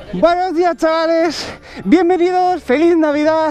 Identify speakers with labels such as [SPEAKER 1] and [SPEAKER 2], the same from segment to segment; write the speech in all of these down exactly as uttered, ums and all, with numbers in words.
[SPEAKER 1] Buenos días, chavales, bienvenidos, feliz Navidad.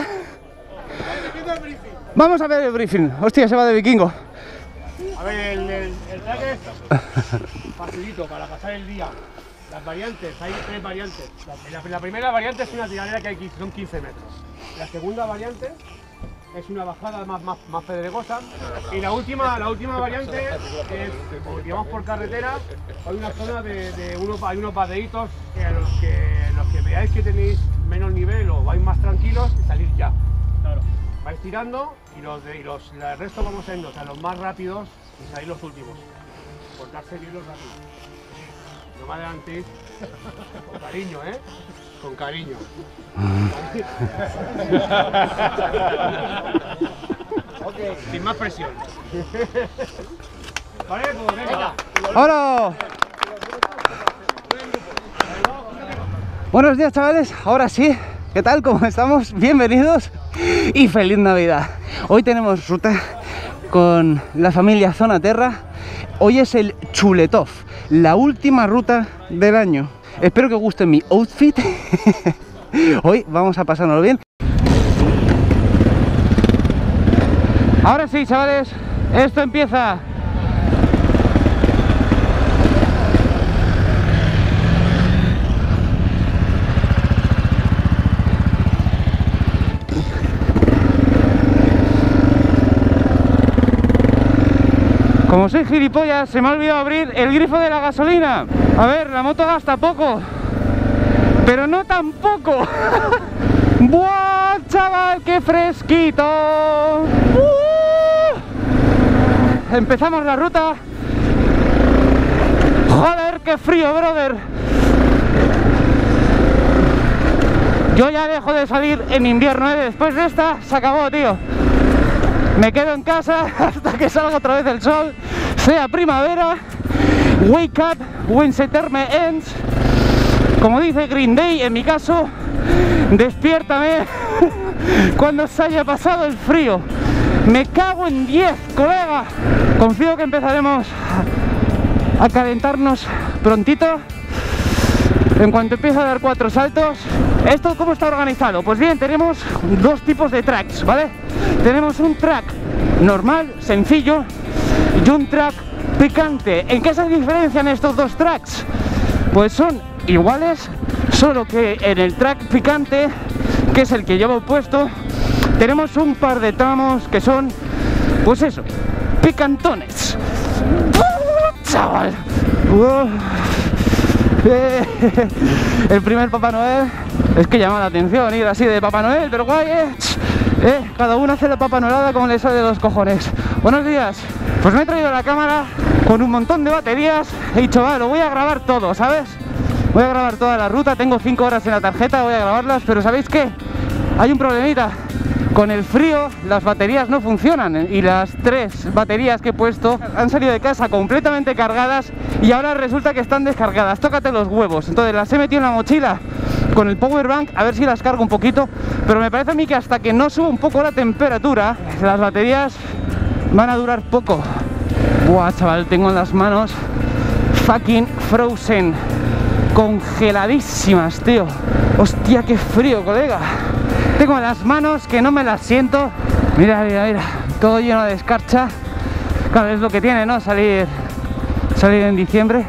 [SPEAKER 1] Vamos a ver el briefing. Hostia, se va de vikingo.
[SPEAKER 2] A ver, el, el, el track es facilito para pasar el día. Las variantes, hay tres variantes. La, la, la primera variante es una tiradera que hay, son quince metros. La segunda variante es una bajada más, más, más pedregosa. Y la última, la última variante es, como llevamos por carretera, hay una zona de, de unos, hay unos badeitos que a los que, los que veáis que tenéis menos nivel o vais más tranquilos, salir ya. Claro. Vais tirando y los, de, y los el resto vamos a irnos a los más rápidos y salir los últimos. Portarse bien los rápidos. No me adelantéis. Con cariño, ¿eh? Con cariño. Ok, sin más presión. Vale, pues venga.
[SPEAKER 1] ¡Hola! Buenos días, chavales. Ahora sí, ¿qué tal? ¿Cómo estamos? Bienvenidos y feliz Navidad. Hoy tenemos ruta con la familia Zona Terra. Hoy es el Chuletov, la última ruta del año. Espero que os guste mi outfit. Hoy vamos a pasárnoslo bien. Ahora sí, chavales, esto empieza. Como soy gilipollas, se me ha olvidado abrir el grifo de la gasolina. A ver, la moto gasta poco, pero no tan poco. ¡Buah, chaval, qué fresquito! ¡Uh! Empezamos la ruta. ¡Joder, qué frío, brother! Yo ya dejo de salir en invierno, ¿eh? Después de esta, se acabó, tío. Me quedo en casa hasta que salga otra vez el sol, sea primavera. Wake up when September ends. Como dice Green Day, en mi caso, despiértame cuando se haya pasado el frío. Me cago en diez, colega. Confío que empezaremos a calentarnos prontito. En cuanto empiece a dar cuatro saltos. ¿Esto cómo está organizado? Pues bien, tenemos dos tipos de tracks, ¿vale? Tenemos un track normal, sencillo, y un track picante. ¿En qué se diferencian estos dos tracks? Pues son iguales, solo que en el track picante, que es el que llevo puesto, tenemos un par de tramos que son, pues eso, picantones. ¡Uh, chaval! ¡Uh! Eh, el primer Papá Noel, es que llama la atención ir así de Papá Noel, pero guay, eh. Eh, cada uno hace la Papá Noelada como le sale de los cojones. Buenos días. Pues me he traído la cámara con un montón de baterías. He dicho, va, lo voy a grabar todo, ¿sabes? Voy a grabar toda la ruta, tengo cinco horas en la tarjeta, voy a grabarlas, pero ¿sabéis qué? Hay un problemita. Con el frío las baterías no funcionan y las tres baterías que he puesto han salido de casa completamente cargadas y ahora resulta que están descargadas. Tócate los huevos. Entonces las he metido en la mochila con el power bank a ver si las cargo un poquito, pero me parece a mí que hasta que no suba un poco la temperatura las baterías van a durar poco. Buah, chaval, tengo en las manos fucking frozen, congeladísimas, tío. Hostia, qué frío, colega. Tengo las manos que no me las siento. Mira, mira, mira, todo lleno de escarcha. Claro, es lo que tiene, ¿no? Salir, salir en diciembre.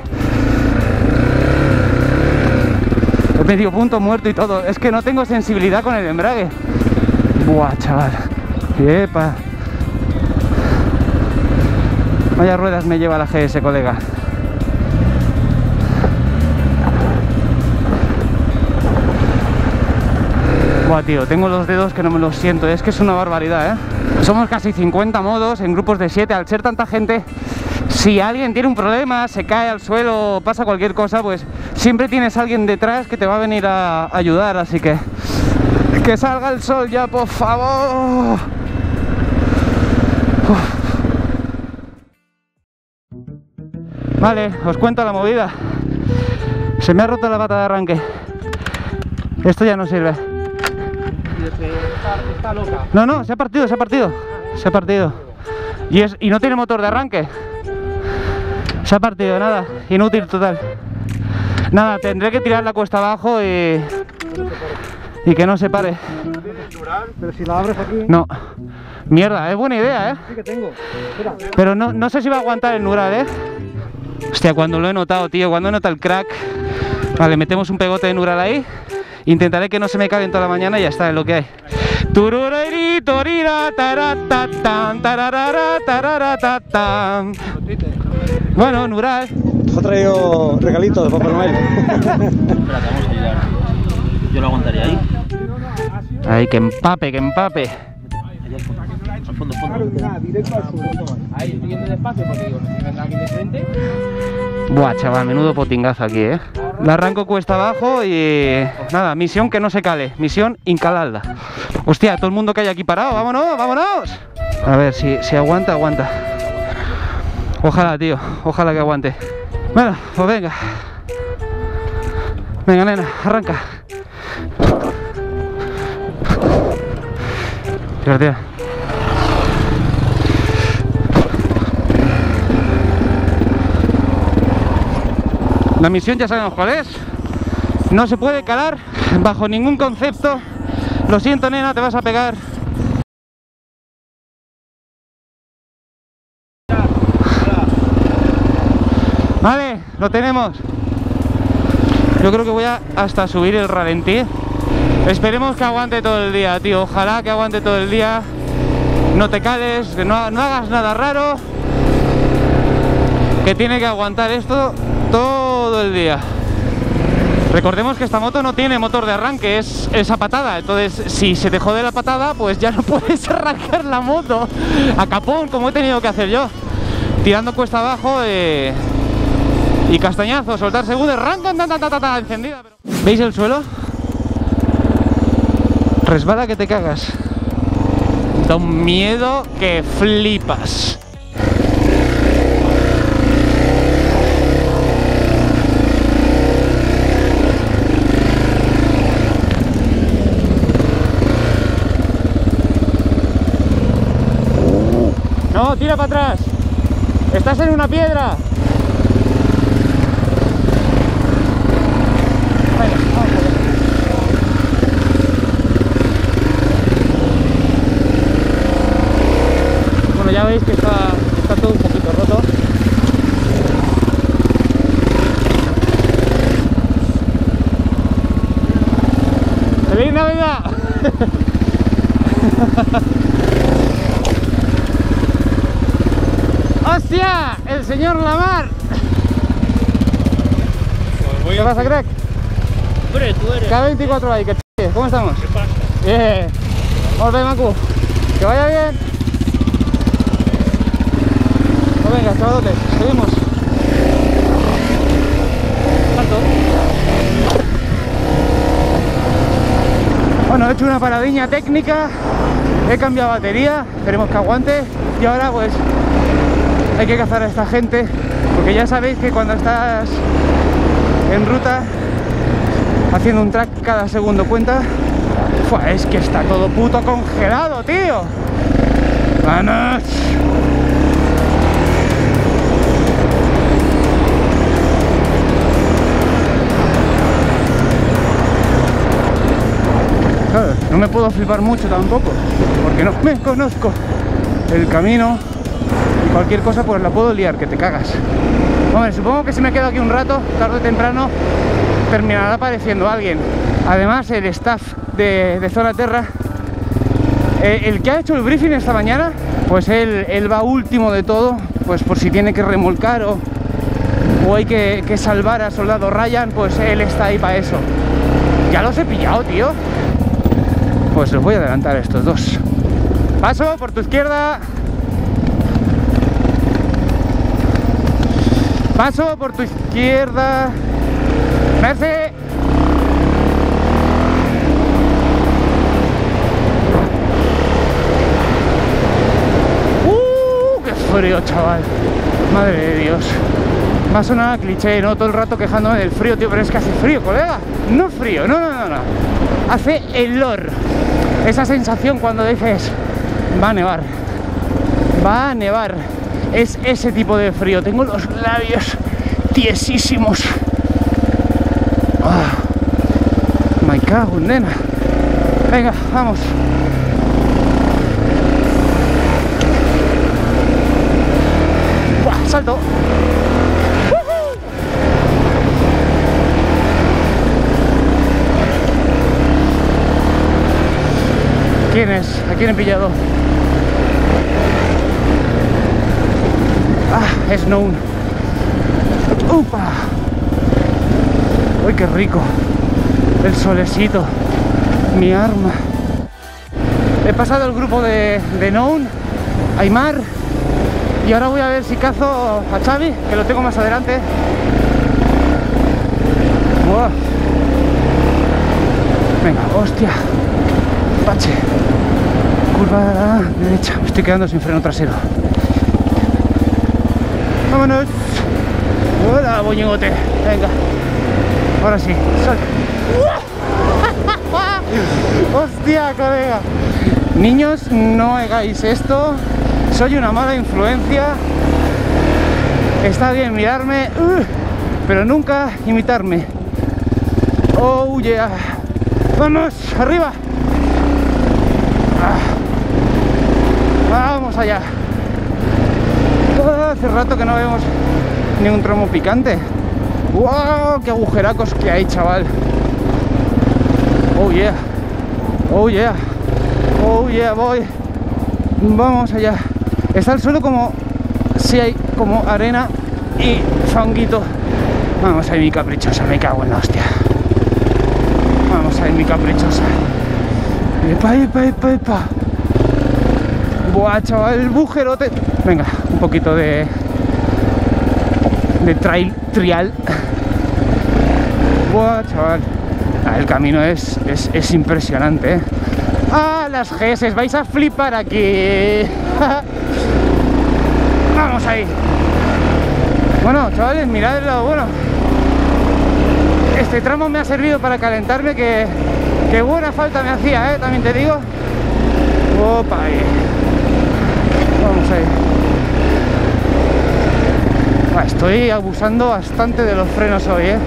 [SPEAKER 1] He medio punto muerto y todo. Es que no tengo sensibilidad con el embrague. Buah, chaval. Epa. Vaya ruedas me lleva la G S, colega. Buah, tío, tengo los dedos que no me los siento, es que es una barbaridad, ¿eh? Somos casi cincuenta modos en grupos de siete, al ser tanta gente, si alguien tiene un problema, se cae al suelo, pasa cualquier cosa, pues siempre tienes a alguien detrás que te va a venir a ayudar, así que... ¡que salga el sol ya, por favor! Uf. Vale, os cuento la movida. Se me ha roto la pata de arranque. Esto ya no sirve.
[SPEAKER 2] Está, está loca.
[SPEAKER 1] No, no, se ha partido, se ha partido. Se ha partido. Y, es, y no tiene motor de arranque. Se ha partido, nada. Inútil total. Nada, tendré que tirar la cuesta abajo y... y que no se pare.
[SPEAKER 2] Pero si la abres aquí...
[SPEAKER 1] No. Mierda, es buena idea, ¿eh?
[SPEAKER 2] Sí que tengo. Espera.
[SPEAKER 1] Pero no, no sé si va a aguantar el Nural, ¿eh? Hostia, cuando lo he notado, tío, cuando he notado el crack. Vale, metemos un pegote de Nural ahí. Intentaré que no se me caiga en toda la mañana y ya está, es lo que hay. Tururiri, torira, taratatan, tararara, tararatatán. Bueno, Nural.
[SPEAKER 2] Te ha traído regalitos de Papá Noel.
[SPEAKER 3] Espera, te vamos a ayudar. Yo lo aguantaría ahí.
[SPEAKER 1] Ay, que empape, que empape.
[SPEAKER 3] Allá al fondo, al fondo, fondo.
[SPEAKER 2] Directo al sur.
[SPEAKER 4] Ahí estoy yendo despacio porque digo, no se vendrá aquí de frente.
[SPEAKER 1] Buah, chaval, menudo potingazo aquí, ¿eh? La arranco cuesta abajo y... nada, misión que no se cale. Misión incalarla. Hostia, todo el mundo que hay aquí parado. ¡Vámonos, vámonos! A ver, si, si aguanta, aguanta. Ojalá, tío. Ojalá que aguante. Bueno, pues venga. Venga, nena, arranca. Tira, tira. La misión ya sabemos cuál es. No se puede calar bajo ningún concepto. Lo siento, nena, te vas a pegar. Vale, lo tenemos. Yo creo que voy a hasta subir el ralentí. Esperemos que aguante todo el día, tío. Ojalá que aguante todo el día. No te cales, que no, no hagas nada raro. Que tiene que aguantar esto todo el día. Recordemos que esta moto no tiene motor de arranque, es esa patada. Entonces, si se te jode la patada, pues ya no puedes arrancar la moto a capón, como he tenido que hacer yo. Tirando cuesta abajo eh, y castañazo, soltar segunda, arranca, ta, ta, ta, ta, ta, encendida. Pero... ¿veis el suelo? Resbala que te cagas. Da un miedo que flipas. No, tira para atrás. Estás en una piedra. Venga, vamos a ver. Bueno, ya veis que está, está todo un poquito roto. ¡Feliz Navidad! ¡Hostia! ¡El señor Lamar! ¿Qué pasa, crack?
[SPEAKER 3] Hombre, tú eres.
[SPEAKER 1] K veinticuatro ahí, que ch... ¿Cómo estamos?
[SPEAKER 3] ¿Qué pasa?
[SPEAKER 1] Bien. Volve, Macu. Que vaya bien. Pues venga, chavalotes, seguimos. Salto. Bueno, he hecho una paradiña técnica. He cambiado batería. Esperemos que aguante. Y ahora, pues... hay que cazar a esta gente, porque ya sabéis que cuando estás en ruta haciendo un track cada segundo cuenta. Fua, es que está todo puto congelado, tío. ¡Vamos! Claro, no me puedo flipar mucho tampoco, porque no me conozco el camino. Cualquier cosa pues la puedo liar, que te cagas. Hombre, supongo que si me quedo aquí un rato, tarde o temprano terminará apareciendo alguien. Además, el staff de, de Zona Terra, eh, el que ha hecho el briefing esta mañana, pues él, él va último de todo, pues por si tiene que remolcar o, o hay que, que salvar a Soldado Ryan, pues él está ahí para eso. Ya los he pillado, tío. Pues los voy a adelantar a estos dos. Paso por tu izquierda. Paso por tu izquierda. Merce. Uh, qué frío, chaval. Madre de Dios. Me ha sonado a cliché, ¿no? Todo el rato quejándome del frío, tío, pero es que hace frío, colega. No frío, no, no, no, no. Hace helor. Esa sensación cuando dices, va a nevar. Va a nevar. Es ese tipo de frío. Tengo los labios tiesísimos. cago en nena. Venga, vamos. ¡Buah! Salto. ¿Quién es? ¿A quién he pillado? Ah, es Known. ¡Upa! ¡Uy, qué rico! El solecito. Mi arma. He pasado el grupo de, de Known, Aymar, y ahora voy a ver si cazo a Xavi, que lo tengo más adelante. ¡Wow! Venga, hostia. Pache. Curva a la derecha. Me estoy quedando sin freno trasero. Vámonos. Hola, boñigote. Venga. Ahora sí. Sal. Hostia, colega. Niños, no hagáis esto. Soy una mala influencia. Está bien mirarme, uh, pero nunca imitarme. Oh yeah. Vamos, arriba. Ah. Vamos allá. Oh, hace rato que no vemos ni un tramo picante. ¡Wow! ¡Qué agujeracos que hay, chaval! ¡Oh, yeah! ¡Oh, yeah! ¡Oh, yeah, voy! Vamos allá. Está el suelo como... si hay como arena y fanguito. Vamos ahí, mi caprichosa. Me cago en la hostia. Vamos ahí, mi caprichosa. ¡Epa, epa, epa, epa! ¡Buah, chaval! El bujerote. Venga, un poquito de... de trail, trial. Buah, chaval. Ah, el camino es, es, es impresionante, ¿eh? ¡Ah, las G S! ¡Vais a flipar aquí! ¡Vamos ahí! Bueno, chavales, mirad el lado bueno. Este tramo me ha servido para calentarme, que, que buena falta me hacía, ¿eh? También te digo. ¡Opa! Ahí. Vamos ahí. Ah, estoy abusando bastante de los frenos hoy, ¿eh?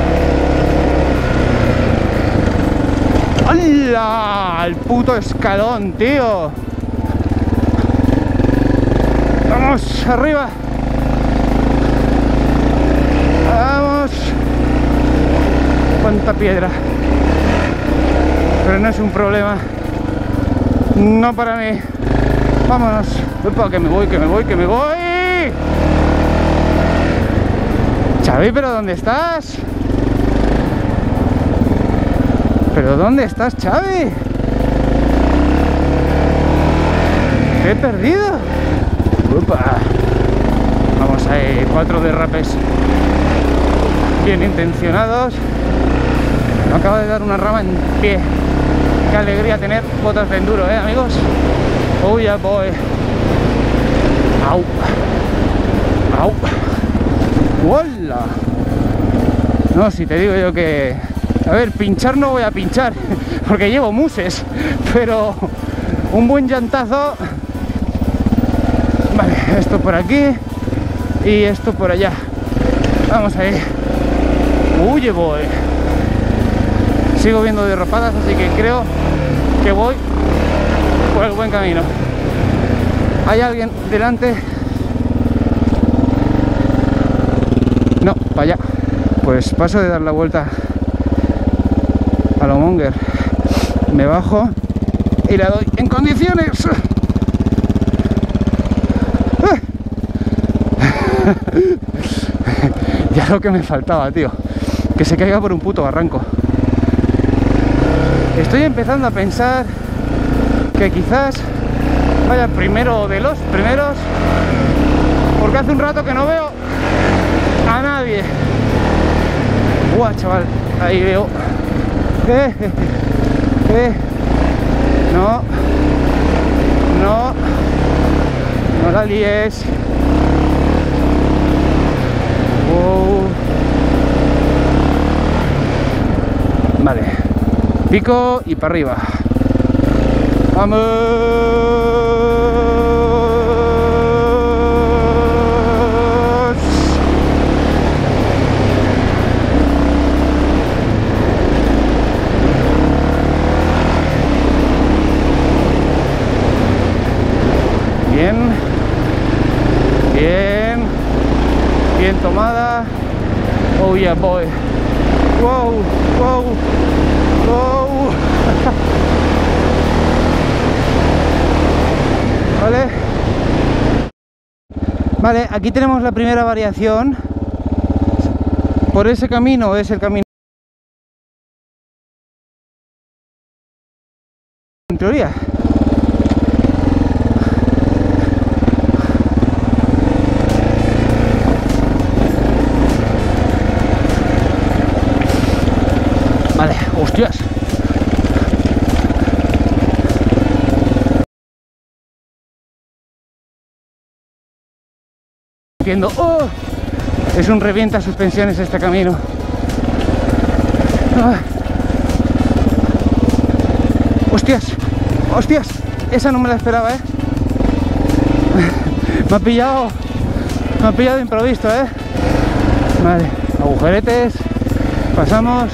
[SPEAKER 1] ¡Hala! ¡El puto escalón, tío! ¡Vamos! ¡Arriba! ¡Vamos! ¡Cuánta piedra! Pero no es un problema. No para mí. ¡Vámonos! ¡Epa, que me voy, que me voy, que me voy! Xavi, ¿pero dónde estás? ¿Pero dónde estás, Xavi? ¿Te he perdido? ¡Upa! Vamos ahí, cuatro derrapes bien intencionados. Me acaba de dar una rama en pie. Qué alegría tener botas de enduro, ¿eh, amigos? Oh, yeah, boy. Au. Au. ¡Hola! No, si te digo yo que... A ver, pinchar no voy a pinchar, porque llevo muses, pero un buen llantazo. Vale, esto por aquí y esto por allá. Vamos ahí. Uy, voy. Sigo viendo derrapadas, así que creo que voy por el buen camino. ¿Hay alguien delante? No, para allá. Pues paso de dar la vuelta a lo Monger. Me bajo y la doy en condiciones. Ya lo que me faltaba, tío, que se caiga por un puto barranco. Estoy empezando a pensar que quizás vaya primero de los primeros, porque hace un rato que no veo a nadie. Buah, chaval, ahí veo. Eh, eh, eh. No, no, no la líes. Wow. Vale, pico y para arriba. Vamos. yeah boy. Wow, wow, wow. Vale. Vale, aquí tenemos la primera variación. Por ese camino es el camino en teoría. Vale, hostias. Entiendo. Oh, es un revienta suspensiones este camino. Ah. Hostias, hostias, esa no me la esperaba, eh. Me ha pillado, me ha pillado de improviso, eh. Vale, agujeretes, pasamos.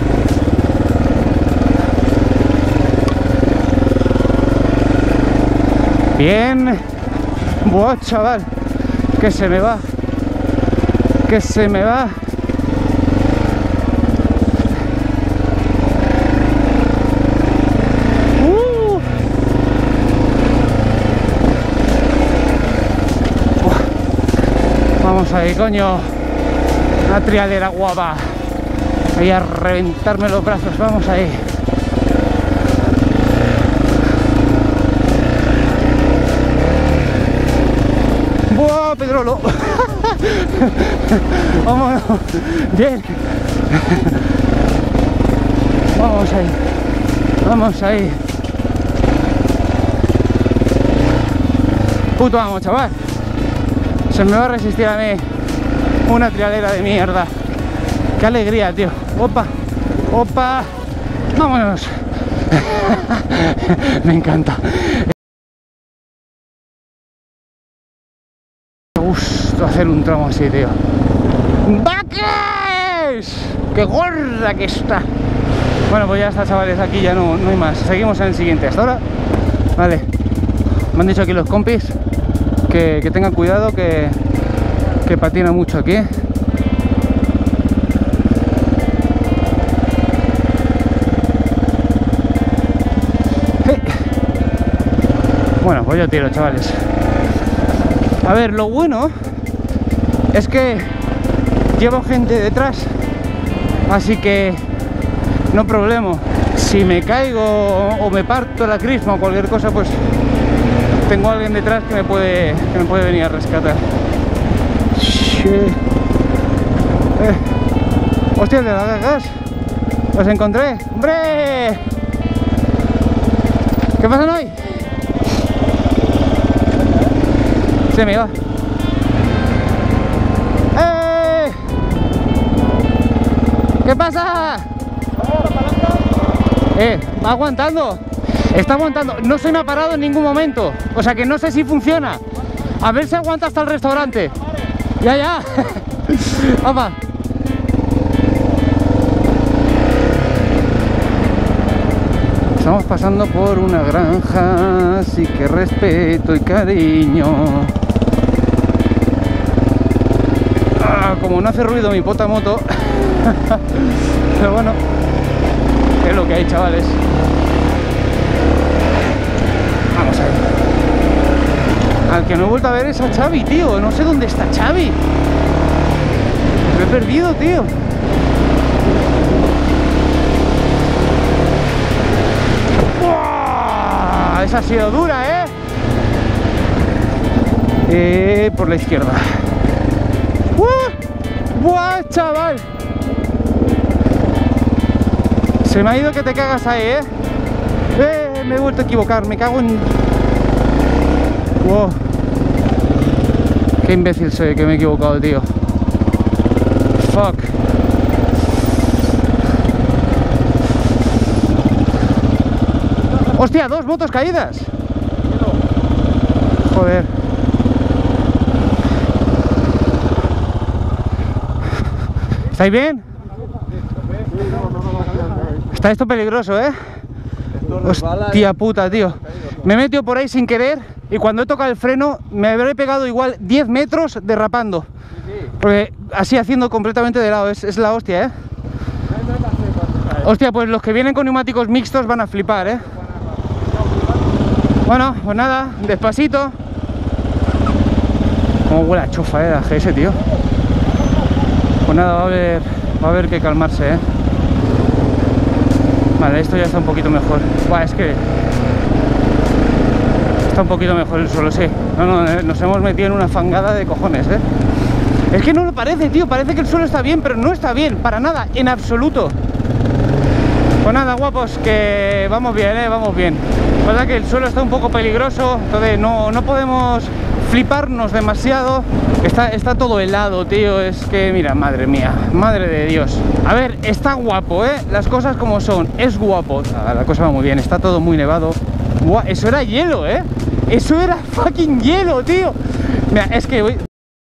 [SPEAKER 1] Bien. Buah, chaval, que se me va, que se me va. Uh. Vamos ahí, coño. Una trialera guapa. Voy a reventarme los brazos, vamos ahí. ¡Buah, Pedrolo! Vámonos. Bien. Vamos ahí. Vamos ahí. Puto vamos, chaval. Se me va a resistir a mí una trialera de mierda. Qué alegría, tío. Opa, opa. Vámonos. Me encanta. Me gusta hacer un tramo así, tío. ¡Vaques! ¡Qué gorda que está! Bueno, pues ya está, chavales. Aquí ya no, no hay más. Seguimos en el siguiente. Hasta ahora. Vale. Me han dicho aquí los compis que, que tengan cuidado, que, que patina mucho aquí. Bueno, pues yo tiro, chavales. A ver, lo bueno es que llevo gente detrás, así que no problema. Si me caigo o me parto la crisma o cualquier cosa, pues tengo a alguien detrás que me puede, que me puede venir a rescatar. Eh. Hostia, de la gas. Los encontré. ¡Hombre! ¿Qué pasa hoy? Se me va. ¡Eh! ¿Qué pasa? Eh, va aguantando. Está aguantando. No se me ha parado en ningún momento. O sea que no sé si funciona. A ver si aguanta hasta el restaurante. Ya, ya. Opa. Estamos pasando por una granja, así que respeto y cariño. Ah, como no hace ruido mi puta moto. Pero bueno, es lo que hay, chavales. Vamos ahí. Al que no he vuelto a ver es a Xavi, tío. No sé dónde está Xavi. Lo he perdido, tío. ¡Buah! Esa ha sido dura, ¿eh? Eh, por la izquierda. ¡Buah! ¡Buah, chaval! Se me ha ido que te cagas ahí, ¿eh? Eh, me he vuelto a equivocar. Me cago en... ¡Wow! Qué imbécil soy, que me he equivocado, tío. Fuck. ¡Hostia! ¡Dos motos caídas! Joder. ¿Estáis bien? Está esto peligroso, ¿eh? Hostia puta, tío. Me he metido por ahí sin querer y cuando he tocado el freno me habré pegado igual diez metros derrapando. Porque así haciendo completamente de lado, es, es la hostia, ¿eh? Hostia, pues los que vienen con neumáticos mixtos van a flipar, ¿eh? Bueno, pues nada, despacito. Como huele a chofa, ¿eh? La G S, tío. Pues nada, va a haber, va a haber que calmarse, ¿eh? Vale, esto ya está un poquito mejor. Buah, es que está un poquito mejor el suelo, sí. No, no, nos hemos metido en una fangada de cojones, ¿eh? Es que no lo parece, tío. Parece que el suelo está bien, pero no está bien. Para nada, en absoluto. Pues nada, guapos, que vamos bien, ¿eh? Vamos bien. La verdad que el suelo está un poco peligroso. Entonces no, no podemos fliparnos demasiado. Está, está todo helado, tío. Es que, mira, madre mía, madre de Dios. A ver, está guapo, ¿eh? Las cosas como son. Es guapo. Ah, la cosa va muy bien. Está todo muy nevado. Buah, eso era hielo, ¿eh? Eso era fucking hielo, tío. Mira, es que voy...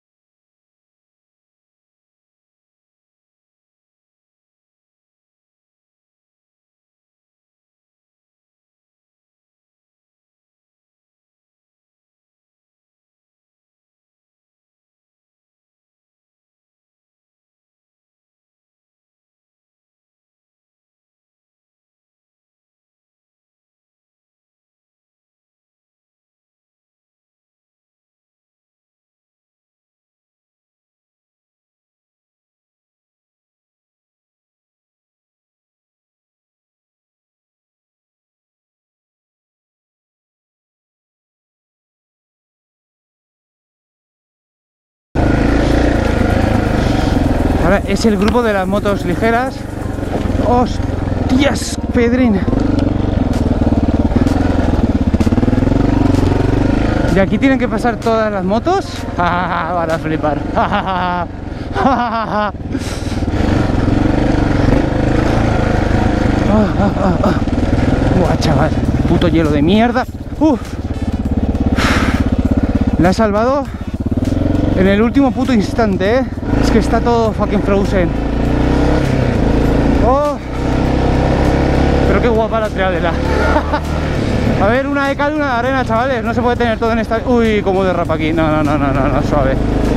[SPEAKER 1] Ahora es el grupo de las motos ligeras. ¡Hostias, Pedrín! ¿Y aquí tienen que pasar todas las motos? ¡Ja, van a flipar! ¡Ja, ja, ja! ¡Ja, ja, ja! ¡Ah, ah, ah, ah! ¡Buah, chaval! ¡Puto hielo de mierda! ¡Uf! La he salvado en el último puto instante, ¿eh? Es que está todo fucking frozen. ¡Oh! Pero qué guapa la triadela. A ver, una de cal y una de arena, chavales. No se puede tener todo en esta... Uy, cómo derrapa aquí. No, no, no, no, no, no, suave.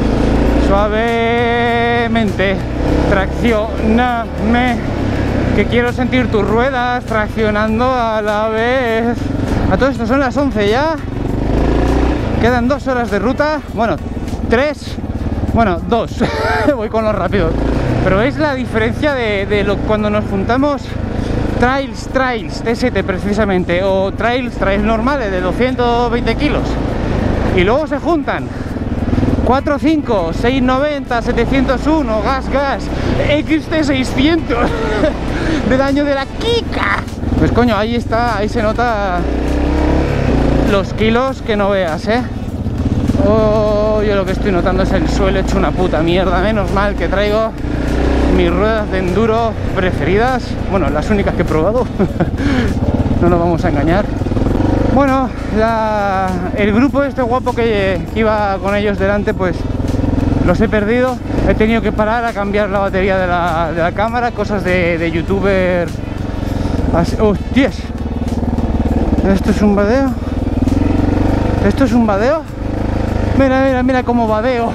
[SPEAKER 1] Suavemente. Traccióname. Que quiero sentir tus ruedas traccionando a la vez. A todo esto son las once ya. Quedan dos horas de ruta. Bueno, tres. Bueno, dos. Voy con los rápidos. Pero veis la diferencia de, de lo, cuando nos juntamos trails, trails, T S T precisamente, o trails, trails normales de doscientos veinte kilos. Y luego se juntan cuatro cinco, seiscientos noventa, setecientos uno, gas, gas, X T seiscientos del año de la Kika. Pues coño, ahí está, ahí se nota los kilos que no veas, ¿eh? Oh, yo lo que estoy notando es el suelo hecho una puta mierda. Menos mal que traigo mis ruedas de enduro preferidas. Bueno, las únicas que he probado. No nos vamos a engañar. Bueno, la, el grupo este guapo que, que iba con ellos delante, pues los he perdido. He tenido que parar a cambiar la batería de la, de la cámara. Cosas de, de youtuber. ¡Hostias! ¿Esto es un vadeo? ¿Esto es un vadeo? Mira, mira, mira cómo vadeo.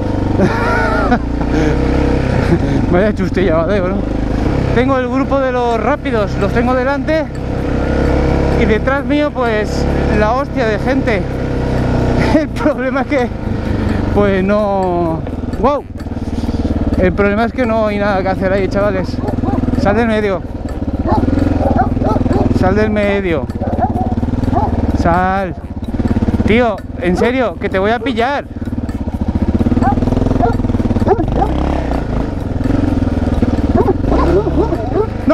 [SPEAKER 1] Vaya chustilla vadeo, ¿no? Tengo el grupo de los rápidos, los tengo delante. Y detrás mío, pues, la hostia de gente. El problema es que, pues no... ¡Wow! El problema es que no hay nada que hacer ahí, chavales. Sal del medio. Sal del medio. Sal. Tío, en serio, que te voy a pillar. ¡No!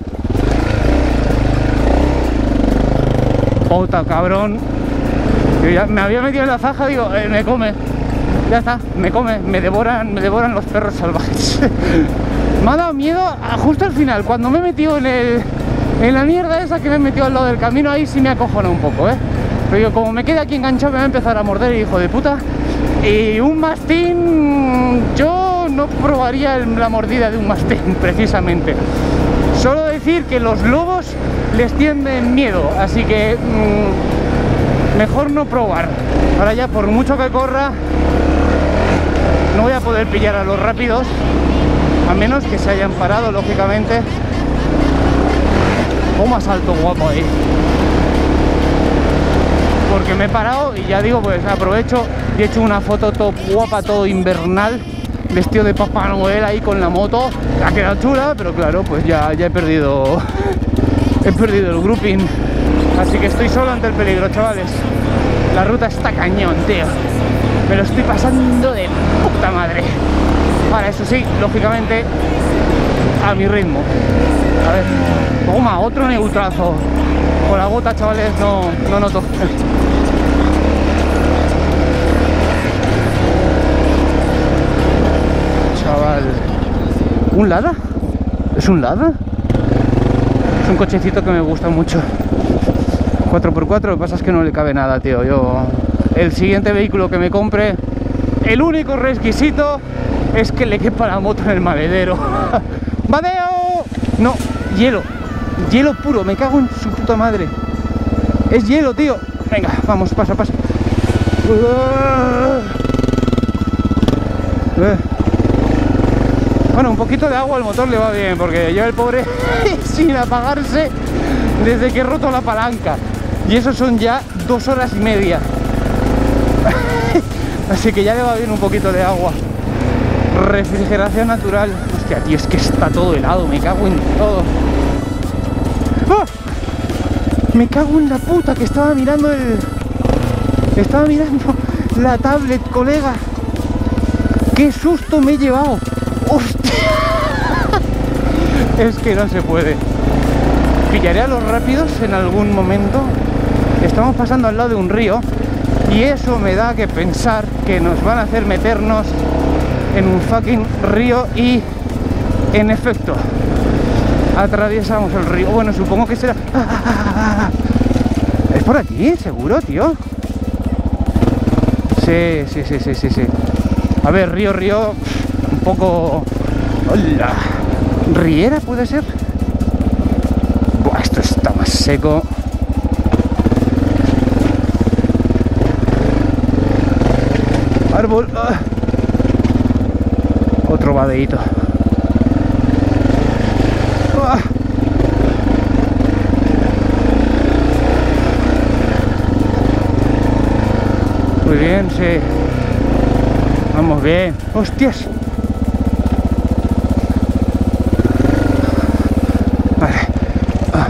[SPEAKER 1] Puta cabrón. Yo ya me había metido en la faja, digo, eh, me come. Ya está, me come, me devoran, me devoran los perros salvajes. Me ha dado miedo a, justo al final, cuando me he metido en el, en la mierda esa que me he metido al lado del camino, ahí sí me acojona un poco, ¿eh? Pero yo, como me quede aquí enganchado, me va a empezar a morder, hijo de puta. Y un mastín, yo no probaría el, la mordida de un mastín, precisamente. Solo decir que los lobos les tienden miedo, así que mmm, mejor no probar. Ahora ya, por mucho que corra, no voy a poder pillar a los rápidos, a menos que se hayan parado, lógicamente. Toma salto guapo ahí. Porque me he parado y ya digo, pues aprovecho y he hecho una foto top guapa, todo invernal, vestido de Papá Noel ahí con la moto. Ha quedado chula, pero claro, pues ya, ya he perdido he perdido el grouping. Así que estoy solo ante el peligro, chavales. La ruta está cañón, tío. Me lo estoy pasando de puta madre. Ahora, eso sí, lógicamente, a mi ritmo. A ver, toma, otro neutrazo. Con la gota, chavales, no, no noto. Chaval. ¿Un Lada? ¿Es un Lada? Es un cochecito que me gusta mucho. cuatro por cuatro, lo que pasa es que no le cabe nada, tío. Yo, el siguiente vehículo que me compre, el único requisito es que le quepa la moto en el maletero. ¡Badeo! No, hielo. Hielo puro, me cago en su puta madre. Es hielo, tío. Venga, vamos, pasa, pasa. Bueno, un poquito de agua al motor le va bien, porque yo el pobre sin apagarse desde que he roto la palanca. Y eso son ya dos horas y media. Así que ya le va bien un poquito de agua. Refrigeración natural. Hostia, tío, es que está todo helado. Me cago en todo. ¡Ah! Me cago en la puta, que estaba mirando el... Estaba mirando la tablet, colega. ¡Qué susto me he llevado! ¡Hostia! Es que no se puede. Pillaré a los rápidos en algún momento. Estamos pasando al lado de un río y eso me da que pensar que nos van a hacer meternos en un fucking río y, en efecto, atravesamos el río. Bueno, supongo que será... ¿Es por aquí? ¿Seguro, tío? Sí, sí, sí, sí, sí, sí. A ver, río, río... Un poco... ¡Hola! ¿Riera puede ser? Buah, esto está más seco. Árbol. ¡Ah! Otro vadeíto. ¡Ah! Muy bien, sí. Vamos bien. ¡Hostias! Vale. Ah.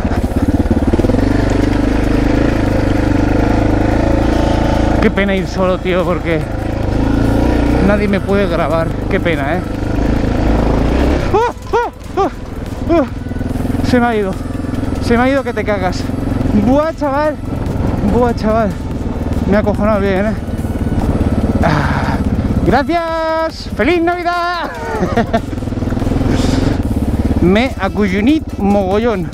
[SPEAKER 1] Qué pena ir solo, tío, porque nadie me puede grabar. Qué pena, ¿eh? ¡Oh! ¡Oh! ¡Oh! ¡Oh! Se me ha ido. Se me ha ido que te cagas. Buah, chaval. Buah, chaval. Me ha acojonado bien, ¿eh? Ah. ¡Gracias! ¡Feliz Navidad! Me acuyunit mogollón.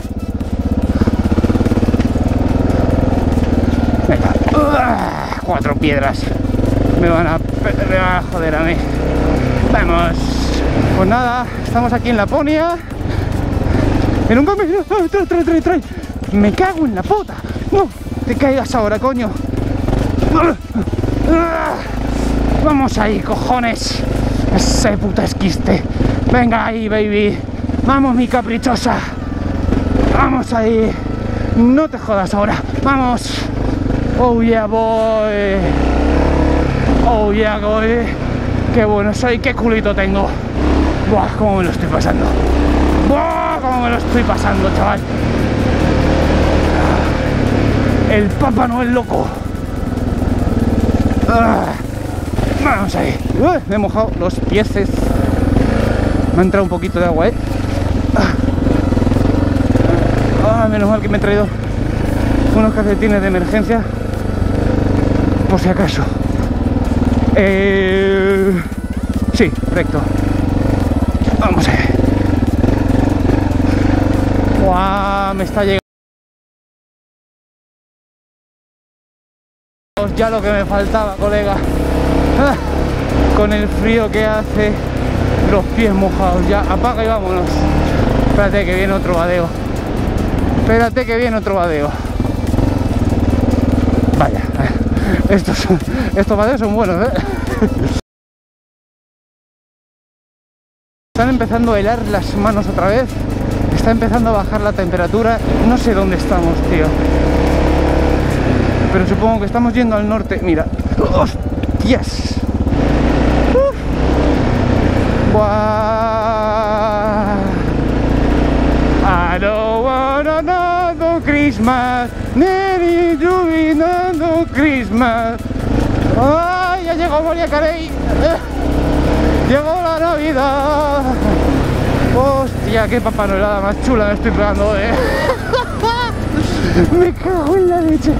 [SPEAKER 1] Venga. Uh, cuatro piedras. Me van a, me van a joder a mí. Vamos. Pues nada, estamos aquí en Laponia. En un camino. ¡Oh, trae, trae, trae, trae! Me cago en la puta. No, te caigas ahora, coño. Vamos ahí, cojones. Ese puta esquiste. Venga ahí, baby. Vamos, mi caprichosa. Vamos ahí. No te jodas ahora. Vamos. Oh yeah, boy. Oh yeah, boy. Qué bueno soy, qué culito tengo. Buah, cómo me lo estoy pasando. Buah, cómo me lo estoy pasando, chaval. El Papá Noel loco. Ah, vamos ahí. Uh, me he mojado los pieses. Me ha entrado un poquito de agua, eh. Ah, menos mal que me he traído unos calcetines de emergencia, por si acaso. Eh... Sí, recto. Vamos ahí. Guau, me está llegando ya lo que me faltaba, colega. Ah, con el frío que hace, los pies mojados. Ya, apaga y vámonos. Espérate que viene otro vadeo. Espérate que viene otro vadeo. Vaya, estos, estos vadeos son buenos, ¿eh? Están empezando a helar las manos otra vez. Está empezando a bajar la temperatura. No sé dónde estamos, tío. Pero supongo que estamos yendo al norte. Mira. ¡Hostias! Uf. Buah. I don't want another Christmas. Maybe you be another Christmas. ¡Ay! Ya llegó Moria Carey. Eh, llegó la Navidad. Hostia, qué papanolada más chula me estoy pegando, eh. Me cago en la leche.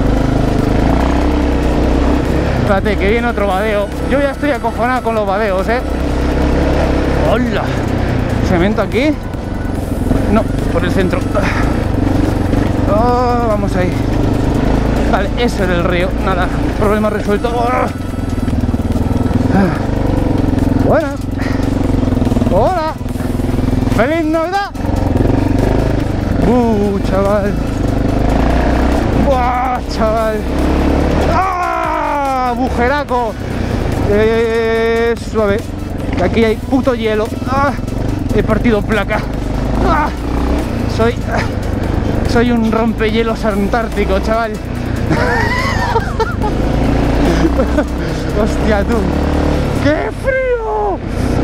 [SPEAKER 1] Espérate, que viene otro vadeo. Yo ya estoy acojonado con los vadeos, eh. ¡Hola! ¿Cemento aquí? No, por el centro. Oh, vamos ahí. Vale, ese era el río. Nada, problema resuelto. Oh. Buenas. Hola. ¡Feliz Navidad! ¡Uh, chaval! ¡Buah, chaval! ¡Ah! ¡Agujeraco! Eh, suave. Aquí hay puto hielo. ¡Ah! He partido placa. ¡Ah! Soy... Soy un rompehielos antártico, chaval. ¡Hostia, tú! ¡Qué frío!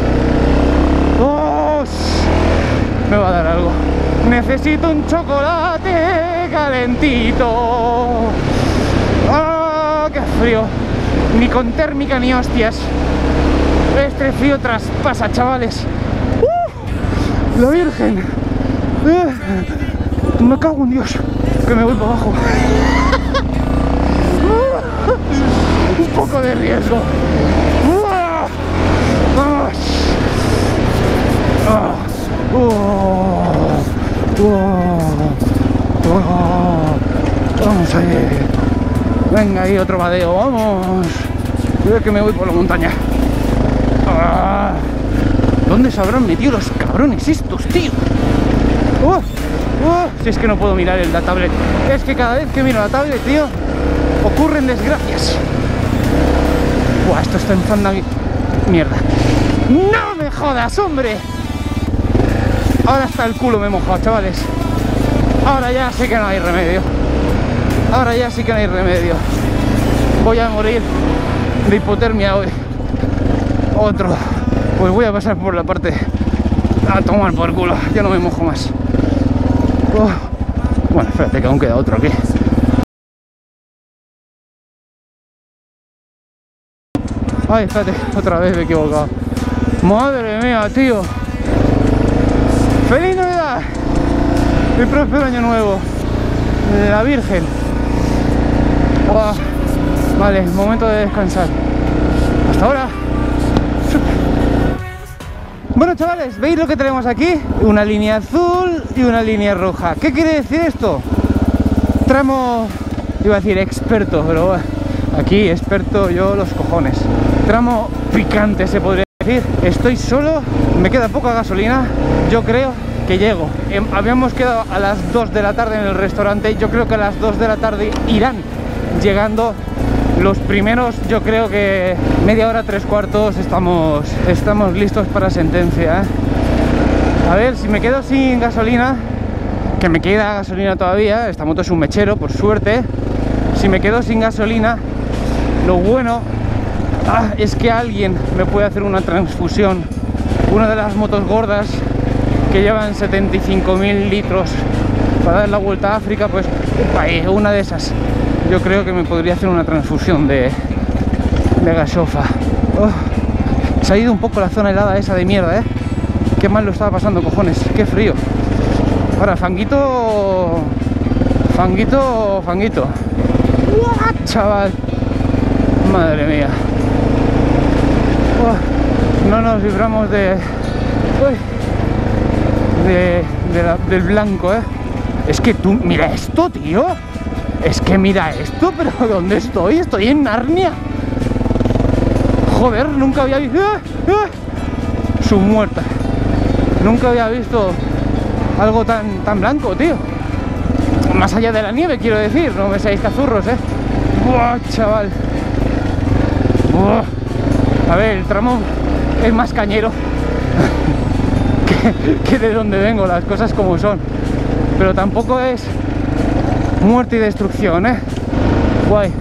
[SPEAKER 1] ¡Oh! Me va a dar algo. Necesito un chocolate calentito. ¡Ah! ¡Qué frío! Ni con térmica ni hostias. Este frío traspasa, chavales. ¡Uh! La Virgen. ¡Uh! Me cago en Dios. Que me voy para abajo. ¡Uh! Un poco de riesgo. ¡Uh! ¡Ah! ¡Ah! ¡Oh! ¡Oh! ¡Oh! Vamos ahí. Venga, ahí otro vadeo, vamos. Creo que me voy por la montaña. ¡Ah! ¿Dónde se habrán metido los cabrones estos, tío? ¡Oh! ¡Oh! Si es que no puedo mirar el la tablet. Es que cada vez que miro la tablet, tío, ocurren desgracias. ¡Buah! Esto está en fanda... Mierda. ¡No me jodas, hombre! Ahora hasta el culo me he mojado, chavales. Ahora ya sé que no hay remedio. Ahora ya sí que no hay remedio. Voy a morir de hipotermia hoy. Otro. Pues voy a pasar por la parte a tomar por culo. Ya no me mojo más. Oh. Bueno, espérate que aún queda otro aquí. Ay, espérate, otra vez me he equivocado. Madre mía, tío. ¡Feliz Navidad! Y próspero año nuevo. La Virgen. Oh. Vale, momento de descansar. Hasta ahora. Bueno, chavales, ¿veis lo que tenemos aquí? Una línea azul y una línea roja. ¿Qué quiere decir esto? Tramo, iba a decir experto, pero bueno, aquí experto yo los cojones. Tramo picante se podría decir. Estoy solo, me queda poca gasolina. Yo creo que llego. Eh, habíamos quedado a las dos de la tarde en el restaurante. Yo creo que a las dos de la tarde irán llegando los primeros. Yo creo que media hora, tres cuartos estamos, estamos listos para sentencia, ¿eh? A ver, si me quedo sin gasolina, que me queda gasolina todavía, esta moto es un mechero, por suerte. Si me quedo sin gasolina, lo bueno ah, es que alguien me puede hacer una transfusión. Una de las motos gordas que llevan setenta y cinco mil litros para dar la vuelta a África, pues ahí, una de esas. Yo creo que me podría hacer una transfusión de, de gasofa. Oh, se ha ido un poco la zona helada esa de mierda, ¿eh? Qué mal lo estaba pasando, cojones. Qué frío. Ahora, fanguito... Fanguito... Fanguito. ¡Uah, chaval! Madre mía. Oh, no nos libramos de... Uy, de, de la, del blanco, ¿eh? Es que tú... Mira esto, tío. Es que mira esto, pero ¿dónde estoy? Estoy en Narnia. Joder, nunca había visto... ¡Ah! ¡Ah! Su muerta. Nunca había visto algo tan, tan blanco, tío. Más allá de la nieve, quiero decir. No me seáis cazurros, eh. Buah, chaval. Buah. A ver, el tramo es más cañero. que de donde vengo, las cosas como son. Pero tampoco es muerte y destrucción, ¿eh? Guay.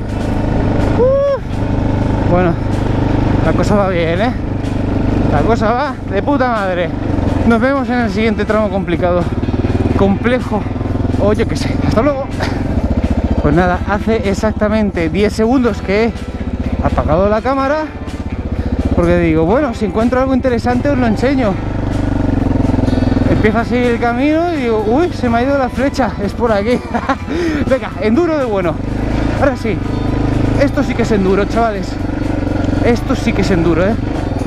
[SPEAKER 1] Uh, bueno, la cosa va bien, ¿eh? La cosa va de puta madre. Nos vemos en el siguiente tramo complicado, complejo, o yo qué sé. Hasta luego. Pues nada, hace exactamente diez segundos que he apagado la cámara, porque digo, bueno, si encuentro algo interesante os lo enseño. Empiezo a seguir el camino y digo, uy, se me ha ido la flecha, es por aquí. Venga, enduro de bueno. Ahora sí, esto sí que es enduro, chavales. Esto sí que es enduro, ¿eh?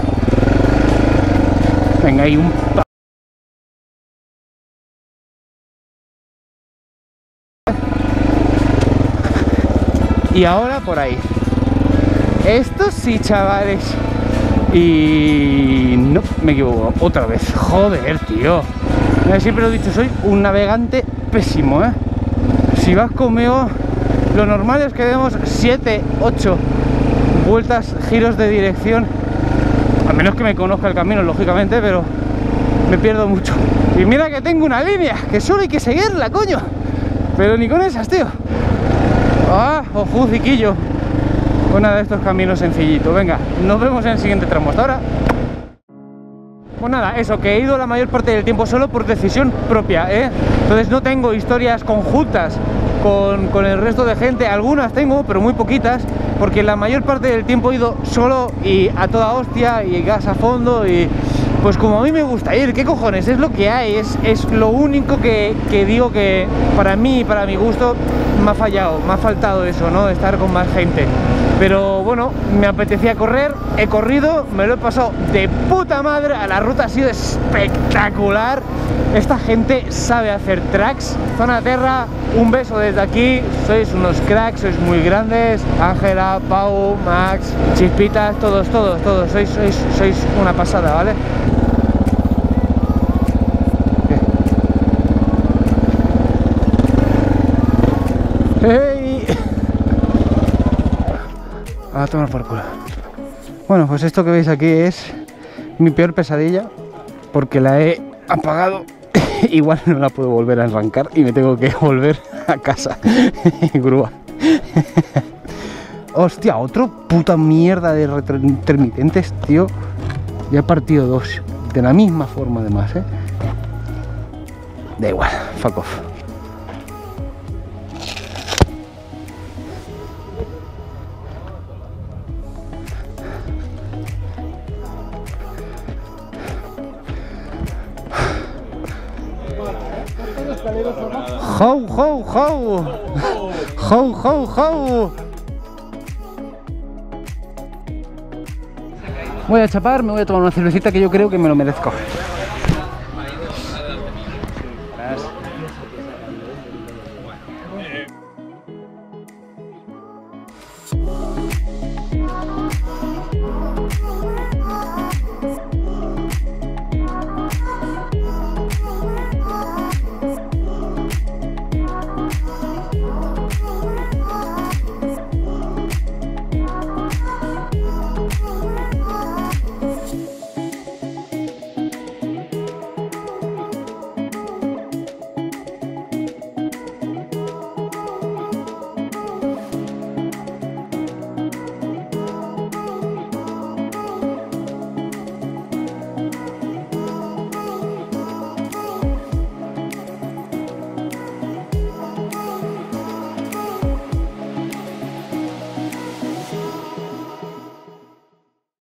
[SPEAKER 1] Venga, hay un... Y ahora por ahí. Esto sí, chavales. Y... no, me equivoco. Otra vez. Joder, tío. Siempre lo he dicho, soy un navegante pésimo, ¿eh? Si vas conmigo, lo normal es que demos siete, ocho vueltas, giros de dirección. A menos que me conozca el camino, lógicamente, pero me pierdo mucho. Y mira que tengo una línea, que solo hay que seguirla, coño. Pero ni con esas, tío. Ah, ojo, ciquillo. Una de estos caminos sencillitos. Venga, nos vemos en el siguiente tramo. Hasta ahora. Pues nada, eso, que he ido la mayor parte del tiempo solo por decisión propia, ¿eh? Entonces no tengo historias conjuntas con, con el resto de gente. Algunas tengo, pero muy poquitas, porque la mayor parte del tiempo he ido solo y a toda hostia y gas a fondo y... pues como a mí me gusta ir, ¿qué cojones? Es lo que hay, es, es lo único que, que digo que para mí, para mi gusto, me ha fallado, me ha faltado eso, ¿no? Estar con más gente. Pero bueno, me apetecía correr, he corrido, me lo he pasado de puta madre, la ruta ha sido espectacular. Esta gente sabe hacer tracks. Zona Terra, un beso desde aquí, sois unos cracks, sois muy grandes. Ángela, Pau, Max, Chispitas, todos, todos, todos, sois, sois, sois una pasada, ¿vale? ¡Hey! A tomar por culo. Bueno, pues esto que veis aquí es mi peor pesadilla, porque la he apagado. Igual no la puedo volver a arrancar y me tengo que volver a casa. Grúa. Hostia, otro puta mierda de intermitentes, tío. Ya he partido dos. De la misma forma además, ¿eh? Da igual, fuck off. ¡How, how, how! ¡How, how, how! Voy a chapar, me voy a tomar una cervecita que yo creo que me lo merezco.